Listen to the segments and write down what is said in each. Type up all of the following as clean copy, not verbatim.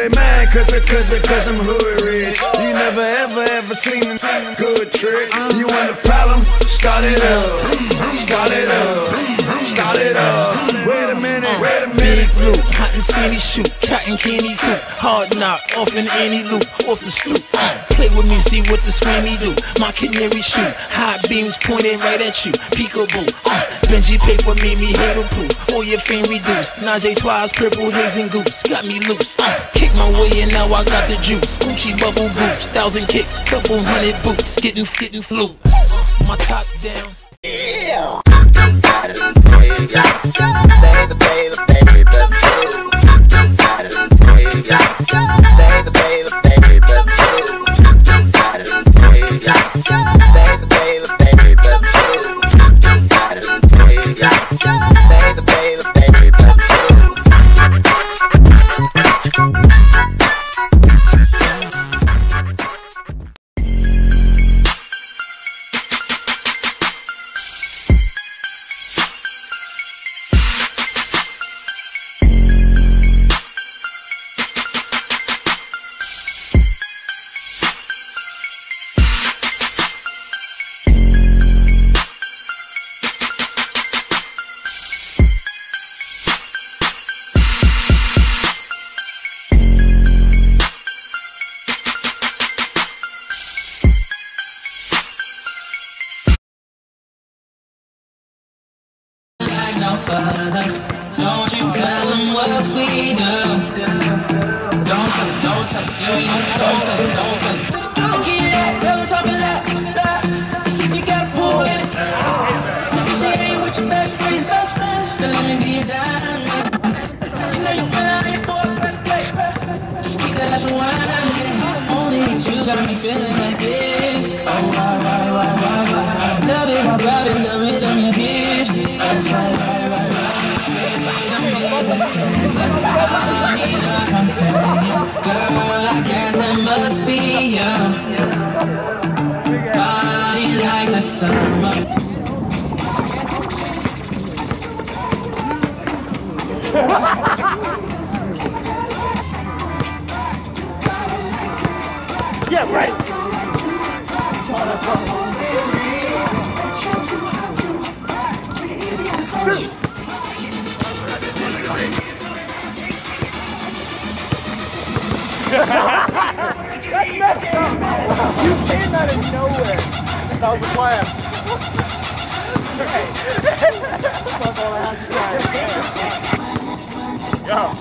they mad cause I'm hood rich. You never ever seen a good trick. You want a problem? Start it up. Start it up. Start it up. Wait a minute. Big Luke, cotton candy shoot, cotton candy coop, hard knock, off in any loop, off the stoop. Play with me, see what the swammy do. My canary shoot, hot beams pointed right at you. Peekaboo, Benji paper made me hater proof. All your fame reduced. Najee twice, purple haze and goose, got me loose. Kick my way and now I got the juice. Gucci bubble boots, 1,000 kicks, couple hundred boots, getting flu. My top down. Yeah. Don't you tell them what we do. Don't tell. Get it up, don't talk a lot. You see you got fool in it. You see she ain't with your best friend. Then let me be a dime. You know you feel like you're for a press play. Just keep that ass wine. Only you got me feeling like this. Oh, why? Love it, my body, love it on your hips. That's right. I need a companion. Girl, I guess that must be you. Body like the summer. Yeah, right. That's messed up. You came out of nowhere. That was the plan. Go.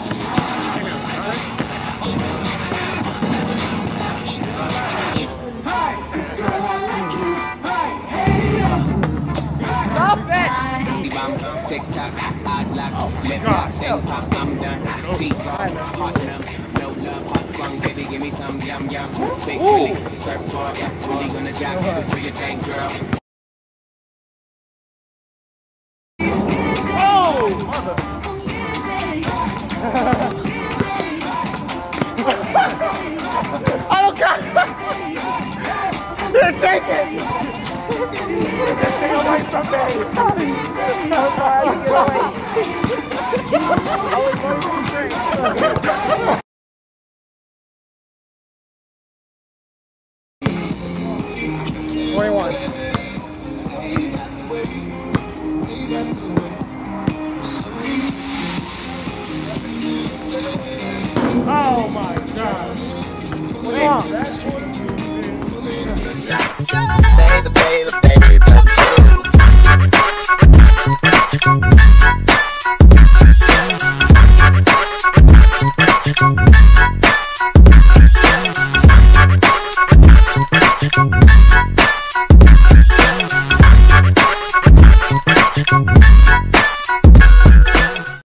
Stop it! TikTok, eyes locked, lip locked, thing pop, I'm done. Teeth gone, hot numb, no love, hot fun, baby, give me some yum yum. Big Willie, surfboard, really gonna jack, do your thing, girl. I don't care! Here, take it! Get this thing away from me! Oh, God, get away! Oh my God! What's wrong? Baby, baby, baby.